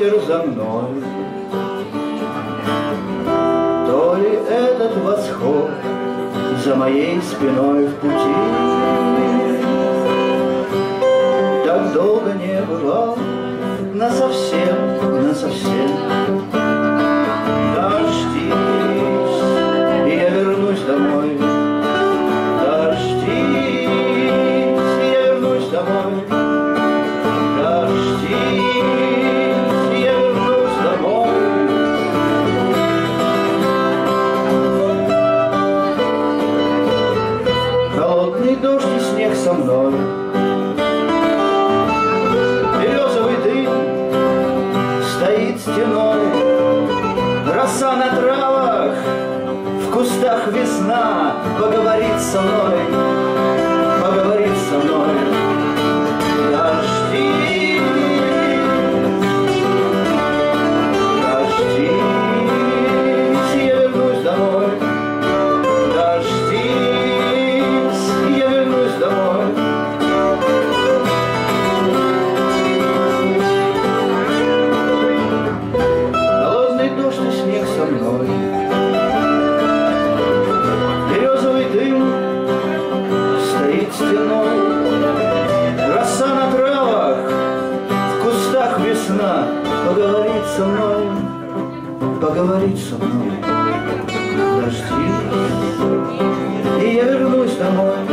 ветер за мной, то ли этот восход за моей спиной в пути. Так долго не бывал, насовсем, насовсем. Дождись, и я вернусь домой. Дождись, и я вернусь домой. Дождись, и я вернусь домой. Холодный дождь и снег со мной, березовый дым стоит стеной, роса на травах, в кустах весна поговорит со мной, поговорит со мной. Дождись, дождись, я вернусь домой. Дождись, я вернусь домой. Холодный дождь и снег со мной, березовый дым стоит стеной, роса на травах, в кустах весна поговорит со мной, поговорит со мной. Дождись, и я вернусь домой.